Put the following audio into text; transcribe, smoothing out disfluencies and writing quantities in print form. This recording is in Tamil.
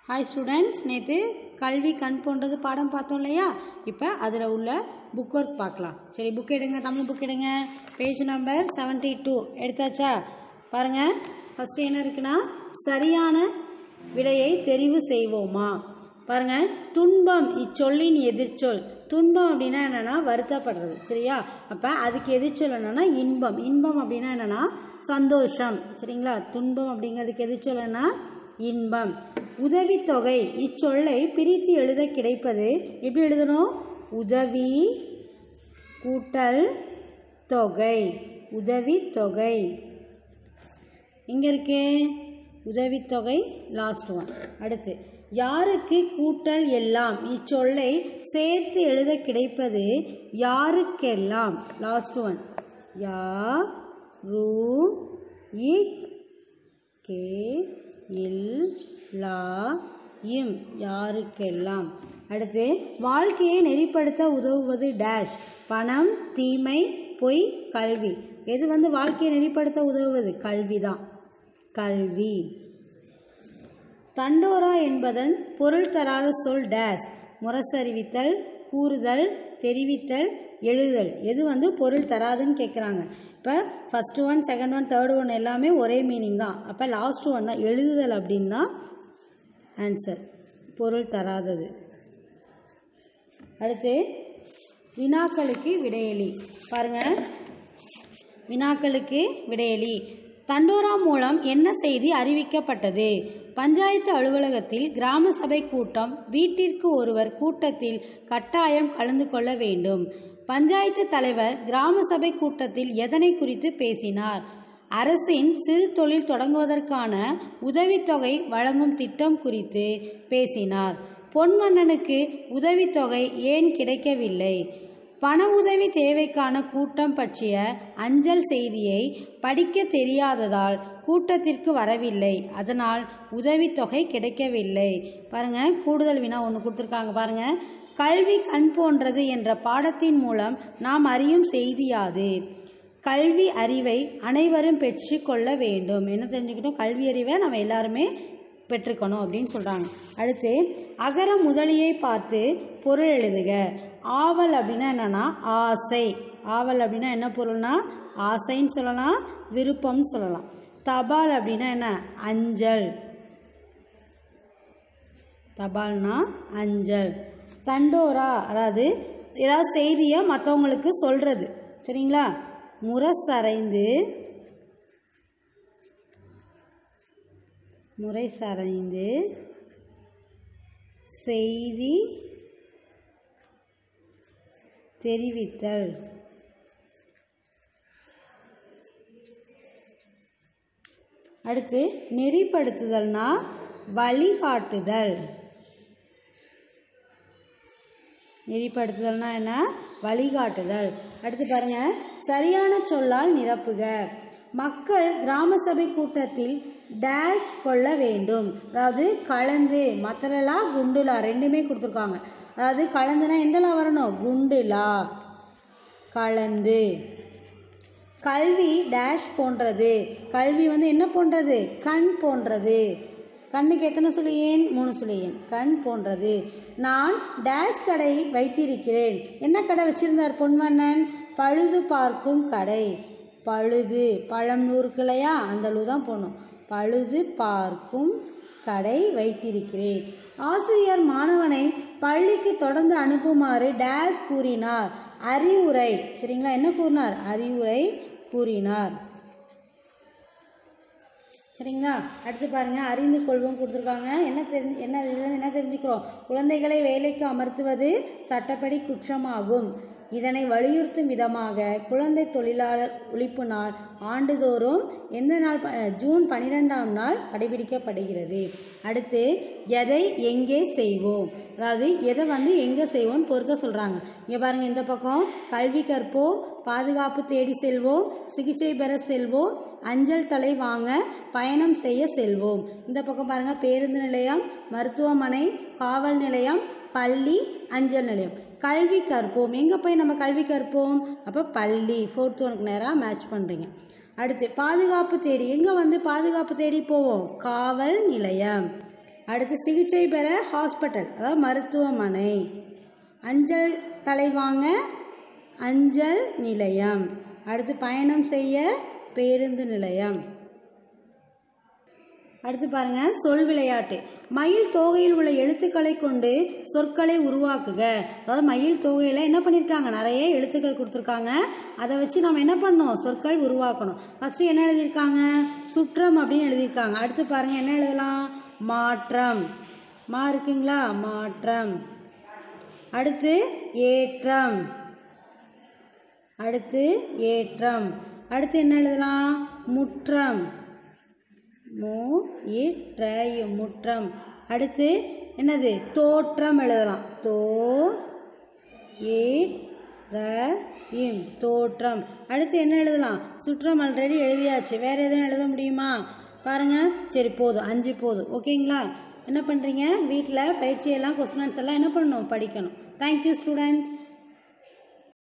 हाय स्टूडेंट्स நேத்து கல்வி கண் போன்றது பாடம் பார்த்தோம் இல்லையா இப்போ அதில் உள்ள புக் ஒர்க் பார்க்கலாம் சரி புக் எடுங்க தமிழ் புக் எடுங்க பேஜ் நம்பர் 72 எடுத்தாச்சா பாருங்க ஃபர்ஸ்ட் என்ன இருக்குன்னா சரியான விடையை தெரிவு செய்வோமா பாருங்க துன்பம் இச்சொல்லின் எதிர்ச்சொல் துன்பம் அப்படின்னா என்னன்னா வருத்தப்படுறது சரியா அப்போ அதுக்கு எதிர்ச்சொல் என்னன்னா இன்பம் இன்பம் அப்படின்னா என்னன்னா சந்தோஷம் சரிங்களா துன்பம் அப்படிங்கிறதுக்கு எதிர்ச்சொல் என்ன இன்பம் உதவித்தொகை இச்சொல்லை பிரித்து எழுத கிடைப்பது எப்படி எழுதணும் உதவி கூட்டல் தொகை உதவித்தொகை இங்கே இருக்கு உதவித்தொகை லாஸ்ட் ஒன் அடுத்து யாருக்கு கூட்டல் எல்லாம் இச்சொல்லை சேர்த்து எழுத கிடைப்பது யாருக்கெல்லாம் லாஸ்ட் ஒன் யா ரு இக் கே இல் லா இம் யாருக்கெல்லாம் அடுத்து வாழ்க்கையை நெறிப்படுத்த உதவுவது டேஷ் பணம் தீமை பொய் கல்வி எது வாழ்க்கையை நெறிப்படுத்த உதவுவது கல்விதான் கல்வி தண்டோரா என்பதன் பொருள் தராத சொல் டேஷ் முரசறிவித்தல் கூறுதல் தெரிவித்தல் எழுதல் எது பொருள் தராதுன்னு கேட்குறாங்க இப்போ first one second one third one எல்லாமே ஒரே மீனிங் தான் அப்போ லாஸ்ட் ஒன் தான் எழுதுதல் அப்படின்னா ஆன்சர் பொருள் தராதது அடுத்து வினாக்களுக்கு விடையளி பாருங்க வினாக்களுக்கு விடையளி தண்டோரா மூலம் என்ன செய்தி அறிவிக்கப்பட்டது பஞ்சாயத்து அலுவலகத்தில் கிராம சபை கூட்டம் வீட்டிற்கு ஒருவர் கூட்டத்தில் கட்டாயம் கலந்து கொள்ள வேண்டும் பஞ்சாயத்து தலைவர் கிராம சபை கூட்டத்தில் எதனை குறித்து பேசினார் அரசின் சிறு தொழில் தொடங்குவதற்கான உதவித்தொகை வழங்கும் திட்டம் குறித்து பேசினார் பொன்மன்னனுக்கு உதவித்தொகை ஏன் கிடைக்கவில்லை பண உதவி தேவைக்கான கூட்டம் பற்றிய அஞ்சல் செய்தியை படிக்க தெரியாததால் கூட்டத்திற்கு வரவில்லை அதனால் உதவித்தொகை கிடைக்கவில்லை பாருங்க கூடுதல் வினா ஒன்று கொடுத்துருக்காங்க பாருங்க கல்வி கண் போன்றது என்ற பாடத்தின் மூலம் நாம் அறியும் செய்தியாது கல்வி அறிவை அனைவரும் பெற்று கொள்ள வேண்டும் என்ன தெரிஞ்சுக்கிட்டோம் கல்வி அறிவை நம்ம எல்லாருமே பெற்றுக்கணும் அப்படின்னு சொல்கிறாங்க அடுத்து அகர முதலியை பார்த்து பொருள் எழுதுக ஆவல் அப்படின்னா என்னன்னா ஆசை ஆவல் அப்படின்னா என்ன பொருள்னா ஆசைன்னு சொல்லலாம் விருப்பம்னு சொல்லலாம் தபால் அப்படின்னா என்ன அஞ்சல் தபால்னா அஞ்சல் தண்டோரா அதாவது ஏதாவது செய்தியை மற்றவங்களுக்கு சொல்கிறது சரிங்களா முறைசறைந்து செய்தி தெரிவித்தல் அடுத்து நெறிப்படுத்துதல்னா வழிகாட்டுதல் நெறிப்படுத்துதல்னா என்ன வழிகாட்டுதல் அடுத்து பாருங்க சரியான சொல்லால் நிரப்புக மக்கள் கிராம சபை கூட்டத்தில் டேஷ் கொள்ள வேண்டும் அதாவது கலந்து மத்தலா குண்டுலா ரெண்டுமே கொடுத்துருக்காங்க அதாவது கலந்துனா எந்தலா வரணும் குண்டுலா கலந்து கல்வி டேஷ் போன்றது கல்வி என்ன போன்றது கண் போன்றது கண்ணுக்கு எத்தனை சுழி ஏன் 3 சுழி ஏன் கண் போன்றது நான் டேஷ் கடை வைத்திருக்கிறேன் என்ன கடை வச்சிருந்தார் பொன்மன்னன் பழுது பார்க்கும் கடை பழுது பழம் நூறுக்கு இல்லையா அந்த லூ தான் போடணும் பழுது பார்க்கும் கடை வைத்திருக்கிறேன் ஆசிரியர் மாணவனை பள்ளிக்கு தொடர்ந்து அனுப்புமாறு டேஷ் கூறினார் அறிவுரை சரிங்களா என்ன கூறினார் அறிவுரை கூறினார் சரிங்களா அடுத்து பாருங்க அறிந்து கொள்வோம் கொடுத்துருக்காங்க என்ன தெரிஞ்சுக்கிறோம் குழந்தைகளை வேலைக்கு அமர்த்துவது சட்டப்படி குற்றமாகும் இதனை வலியுறுத்தும் விதமாக குழந்தை தொழிலாளர் ஒழிப்பு நாள் ஆண்டுதோறும் எந்த நாள் ஜூன் 12ஆம் நாள் கடைபிடிக்கப்படுகிறது அடுத்து எதை எங்கே செய்வோம் அதாவது எதை எங்கே செய்வோம் பொறுத்த சொல்கிறாங்க இங்கே பாருங்கள் இந்த பக்கம் கல்வி கற்போம் பாதுகாப்பு தேடி செல்வோம் சிகிச்சை பெற செல்வோம் அஞ்சல் தலை வாங்க பயணம் செய்ய செல்வோம் இந்த பக்கம் பாருங்கள் பேருந்து நிலையம் மருத்துவமனை காவல் நிலையம் பள்ளி அஞ்சல் நிலையம் கல்வி கற்போம் எங்கே போய் நம்ம கல்வி கற்போம் அப்போ பள்ளி 4th ஒனுக்கு நேராக மேட்ச் பண்ணுறீங்க அடுத்து பாதுகாப்பு தேடி எங்கே பாதுகாப்பு தேடி போவோம் காவல் நிலையம் அடுத்து சிகிச்சை பெற ஹாஸ்பிட்டல், அதாவது மருத்துவமனை. அஞ்சல் தலை வாங்க அஞ்சல் நிலையம். அடுத்து பயணம் செய்ய பேருந்து நிலையம். அடுத்து பாருங்க, சொல் விளையாட்டு. மயில் தோகையில் உள்ள எழுத்துக்களை கொண்டு சொற்களை உருவாக்குக. அதாவது மயில் தொகையில் என்ன பண்ணியிருக்காங்க, நிறைய எழுத்துக்கள் கொடுத்துருக்காங்க. அதை வச்சு நம்ம என்ன பண்ணணும், சொற்கள் உருவாக்கணும். ஃபஸ்ட்டு என்ன எழுதியிருக்காங்க, சுற்றம் அப்படின்னு எழுதியிருக்காங்க. அடுத்து பாருங்க, என்ன எழுதலாம், மாற்றம். மா இருக்குங்களா, மாற்றம். அடுத்து ஏற்றம். அடுத்து ஏற்றம். அடுத்து என்ன எழுதலாம், முற்றம். முற்றம். அடுத்து என்னது, தோற்றம் எழுதலாம். தோற்றம். அடுத்து என்ன எழுதலாம், சுற்றம் ஆல்ரெடி எழுதியாச்சு. வேறு எதுவும் எழுத முடியுமா பாருங்க. சரி போதும், 5 போதும். ஓகேங்களா? என்ன பண்ணுறீங்க, வீட்டில் பயிற்சியெல்லாம் கொஸ்டின் ஆன்சர்லாம் என்ன பண்ணணும், படிக்கணும். Thank you students.